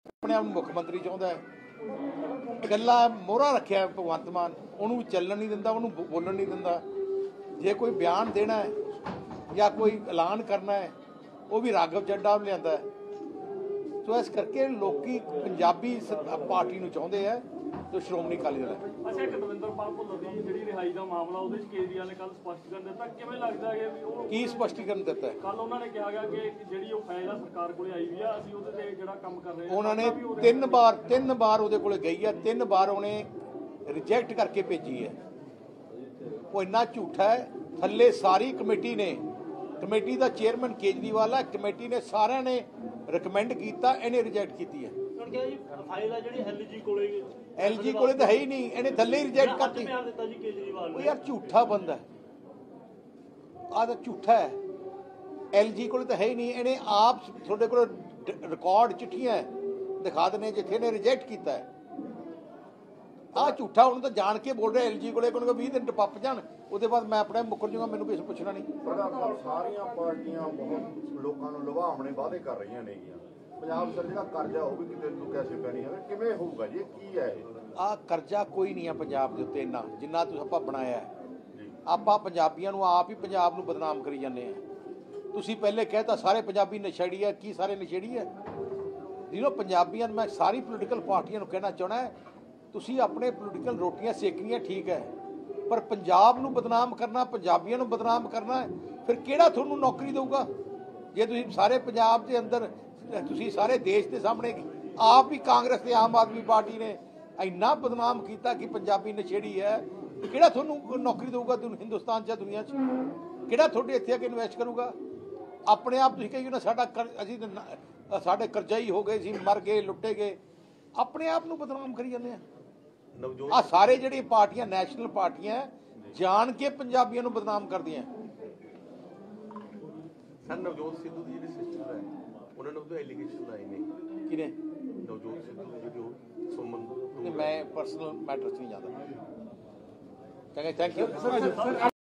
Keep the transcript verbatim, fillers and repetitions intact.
अपने आप मुख्यमंत्री चाहता है, गल्ला मोहरा रखिया भगवंत मान, उन्होंने चलन नहीं दिंदा, उन्होंने बोलन नहीं दिंदा। जे कोई बयान देना है या कोई ऐलान करना है वो भी राघव चड्ढा लिया है। तो इस करके लोग पंजाबी पार्टी नूं चाहुंदे है जो श्रोमणी अकाली दल है। अच्छा, एक दविंदरपाल भुल्लर दी जिहड़ी रिहाई दा मामला ਉਹਦੇ ਚ ਕੇਜਰੀਵਾਲ ਨੇ ਕੱਲ ਸਪਸ਼ਟੀਕਰਨ ਦਿੱਤਾ, ਕਿਵੇਂ ਲੱਗਦਾ ਹੈ ਕਿ ਉਹ ਕੀ ਸਪਸ਼ਟੀਕਰਨ ਦਿੱਤਾ ਹੈ? ਕੱਲ ਉਹਨਾਂ ਨੇ ਕਿਹਾ ਗਿਆ ਕਿ ਜਿਹੜੀ ਉਹ ਫਾਈਲ ਆ ਸਰਕਾਰ ਕੋਲੇ ਆਈ ਵੀ ਆ, ਅਸੀਂ ਉਹਦੇ ਤੇ ਜਿਹੜਾ ਕੰਮ ਕਰ ਰਹੇ ਹਾਂ। ਉਹਨਾਂ ਨੇ ਤਿੰਨ ਵਾਰ ਤਿੰਨ ਵਾਰ ਉਹਦੇ ਕੋਲੇ ਗਈ ਹੈ, ਤਿੰਨ ਵਾਰ ਉਹਨੇ ਰਿਜੈਕਟ ਕਰਕੇ ਭੇਜੀ ਹੈ। ਉਹ ਇੰਨਾ ਝੂਠਾ ਹੈ। ਥੱਲੇ ਸਾਰੀ ਕਮੇਟੀ ਨੇ, ਕਮੇਟੀ ਦਾ ਚੇਅਰਮੈਨ ਕੇਜਰੀਵਾਲ ਹੈ, ਕਮੇਟੀ ਨੇ ਸਾਰਿਆਂ ਨੇ ਰਿਕਮੈਂਡ ਕੀਤਾ, ਇਹਨੇ ਰਿਜੈਕਟ ਕੀਤੀ ਹੈ। ਫਾਈਲ ਆ ਜਿਹੜੀ ਐਲਜੀ ਕੋਲੇ ਐਲਜੀ ਕੋਲੇ ਤਾਂ ਹੈ ਹੀ ਨਹੀਂ, ਇਹਨੇ ਥੱਲੇ ਹੀ ਰਿਜੈਕਟ ਕਰਤੀ। ਦਿੱਤਾ ਜੀ ਕੇਜਰੀਵਾਲ ਉਹ ਯਾਰ ਝੂਠਾ ਬੰਦਾ ਹੈ, ਆਹ ਤਾਂ ਝੂਠਾ ਹੈ। ਐਲਜੀ ਕੋਲੇ ਤਾਂ ਹੈ ਹੀ ਨਹੀਂ, ਇਹਨੇ ਆਪ ਤੁਹਾਡੇ ਕੋਲ ਰਿਕਾਰਡ ਚਿੱਠੀਆਂ ਦਿਖਾ ਦੇਣੇ ਜਿੱਥੇ ਇਹਨੇ ਰਿਜੈਕਟ ਕੀਤਾ ਹੈ। ਆਹ ਝੂਠਾ ਉਹਨੂੰ ਤਾਂ ਜਾਣ ਕੇ ਬੋਲ ਰਿਹਾ ਐਲਜੀ ਕੋਲੇ ਕੋਲ ਵੀਹ ਦਿਨ ਟੱਪ ਜਾਣ, ਉਹਦੇ ਬਾਅਦ ਮੈਂ ਆਪਣੇ ਮੁੱਕਰ ਜੂਗਾ, ਮੈਨੂੰ ਕਿਸੇ ਪੁੱਛਣਾ ਨਹੀਂ। ਪ੍ਰਧਾਨ ਸਾਹਿਬ, ਸਾਰੀਆਂ ਪਾਰਟੀਆਂ ਬਹੁਤ ਲੋਕਾਂ ਨੂੰ ਲੁਭਾਵਣੇ ਵਾਅਦੇ ਕਰ ਰਹੀਆਂ ਨੇਗੀਆਂ। ਪੰਜਾਬ ਸਰ ਜਿਹੜਾ ਕਰਜ਼ਾ ਉਹ ਵੀ ਕਿਤੇ ਨੂੰ ਕੈਸੇ ਪੈਣੀ ਹੈ, ਕਿਵੇਂ ਹੋਊਗਾ ਜੀ, ਕੀ ਹੈ ਇਹ? ਆਹ ਕਰਜ਼ਾ ਕੋਈ ਨਹੀਂ ਆ ਪੰਜਾਬ ਦੇ ਉੱਤੇ ਇੰਨਾ ਜਿੰਨਾ ਤੁਸੀਂ ਆਪਾਂ ਬਣਾਇਆ ਹੈ। ਆਪਾਂ ਪੰਜਾਬੀਆਂ ਨੂੰ ਆਪ ਹੀ ਪੰਜਾਬ ਨੂੰ ਬਦਨਾਮ ਕਰੀ ਜਾਂਦੇ ਆ। ਤੁਸੀਂ ਪਹਿਲੇ ਕਹਿਤਾ ਸਾਰੇ ਪੰਜਾਬੀ ਨਸ਼ੇੜੀ ਹੈ, ਕੀ ਸਾਰੇ ਨਸ਼ੇੜੀ ਹੈ? ਜਿਹਨੂੰ ਪੰਜਾਬੀਆਂ ਨੂੰ ਮੈਂ ਸਾਰੀ ਪੋਲੀਟੀਕਲ ਪਾਰਟੀਆਂ ਨੂੰ ਕਹਿਣਾ ਚਾਹੁੰਦਾ ਹੈ, ਤੁਸੀਂ ਆਪਣੇ ਪੋਲੀਟੀਕਲ ਰੋਟੀਆਂ ਸੇਕਣੀਆਂ ਠੀਕ ਹੈ, ਪਰ ਪੰਜਾਬ ਨੂੰ ਬਦਨਾਮ ਕਰਨਾ, ਪੰਜਾਬੀਆਂ ਨੂੰ ਬਦਨਾਮ ਕਰਨਾ, ਫਿਰ ਕਿਹੜਾ ਤੁਹਾਨੂੰ ਨੌਕਰੀ ਦੇਊਗਾ? ਜੇ ਤੁਸੀਂ ਸਾਰੇ ਪੰਜਾਬ ਦੇ ਅੰਦਰ, ਤੁਸੀਂ ਸਾਰੇ ਦੇਸ਼ ਦੇ ਸਾਹਮਣੇ ਆਪ ਹੀ ਕਾਂਗਰਸ ਤੇ ਆਮ ਆਦਮੀ ਪਾਰਟੀ ਨੇ ਇੰਨਾ ਬਦਨਾਮ ਕੀਤਾ ਕਿ ਪੰਜਾਬੀ ਨਸ਼ੇੜੀ ਹੈ, ਕਿਹੜਾ ਤੁਹਾਨੂੰ ਨੌਕਰੀ ਦੇਊਗਾ? ਹਿੰਦੁਸਤਾਨ 'ਚ ਦੁਨੀਆ 'ਚ ਕਿਹੜਾ ਤੁਹਾਡੇ ਇੱਥੇ ਆ ਕੇ ਇਨਵੈਸਟ ਕਰੂਗਾ? ਆਪਣੇ ਆਪ ਤੁਸੀਂ ਕਹੀ ਨਾ ਸਾਡਾ ਅਸੀਂ ਸਾਡੇ ਕਰਜ਼ਾਈ ਹੋ ਗਏ ਸੀ, ਮਰ ਗਏ, ਲੁੱਟੇ ਗਏ, ਆਪਣੇ ਆਪ ਨੂੰ ਬਦਨਾਮ ਕਰੀ ਜਾਂਦੇ ਆ। ਆ ਸਾਰੇ ਜਿਹੜੀ ਪਾਰਟੀਆਂ ਨੈਸ਼ਨਲ ਪਾਰਟੀਆਂ ਜਾਣ ਕੇ ਪੰਜਾਬੀਆਂ ਨੂੰ ਬਦਨਾਮ ਕਰਦੀਆਂ। ਸਰ ਨਵਜੋਤ ਸਿੱਧੂ ਦੀ ਜਿਹੜੀ ਸਿਸਟਰ ਹੈ, ਉਹਨਾਂ ਨੇ ਉਹਦੇ ਐਲੀਗੇਸ਼ਨ ਲਾਏ ਨੇ। ਕਿਹਨੇ? ਨਵਜੋਤ ਸਿੱਧੂ ਜਿਹੜੀ ਉਹ ਸੁਮਨ। ਮੈਂ ਪਰਸਨਲ ਮੈਟਰਸ ਨਹੀਂ ਜਾਂਦਾ। ਚੰਗਾ, ਥੈਂਕ ਯੂ।